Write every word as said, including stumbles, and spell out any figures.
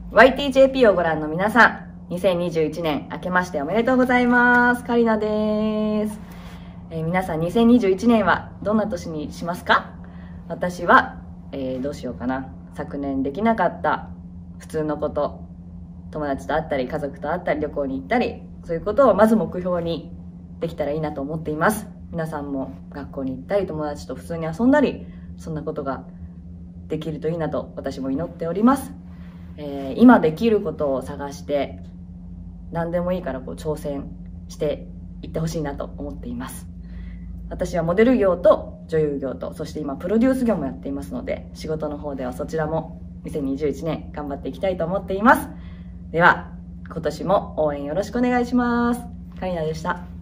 ワイティージェーピー をご覧の皆さん、にせんにじゅういちねん明けましておめでとうございます。カリナです。えー、皆さんにせんにじゅういちねんはどんな年にしますか？私は、えー、どうしようかな。昨年できなかった普通のこと、友達と会ったり家族と会ったり旅行に行ったり、そういうことをまず目標にできたらいいなと思っています。皆さんも学校に行ったり友達と普通に遊んだり、そんなことができるといいなと私も祈っております。えー、今できることを探して何でもいいからこう挑戦していってほしいなと思っています。私はモデル業と女優業と、そして今プロデュース業もやっていますので、仕事の方ではそちらもにせんにじゅういちねん頑張っていきたいと思っています。では今年も応援よろしくお願いします。カリナでした。